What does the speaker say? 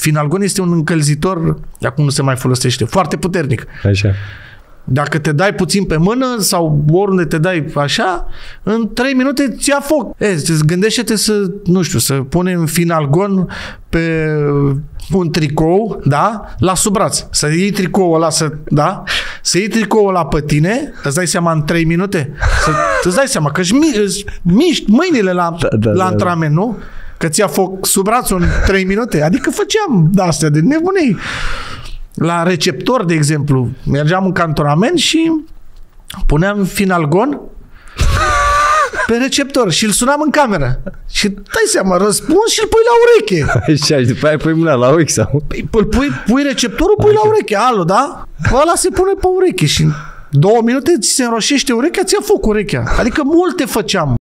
Finalgon este un încălzitor, acum nu se mai folosește, foarte puternic. Așa. Dacă te dai puțin pe mână sau oriunde te dai așa, în 3 minute ți ia foc. Gândește-te să, nu știu, să punem Finalgon pe un tricou, da? La sub braț. Să iei tricoul ăla, să iei tricoul ăla pe tine, îți dai seama în 3 minute? Îți dai seama că își miști mâinile la antrenament, nu? Că ți ia foc sub brațul în 3 minute. Adică făceam de-astea de nebunii. La receptor, de exemplu, mergeam în cantonament și puneam Finalgon pe receptor și îl sunam în cameră. Și dai seama, răspuns și îl pui la ureche. Așa, și după aia pui mâna la ochi sau? Pui receptorul, pui la ureche. Alo, da? Ăla se pune pe ureche și în 2 minute ți se înroșește urechea, ți ia foc urechea. Adică multe făceam.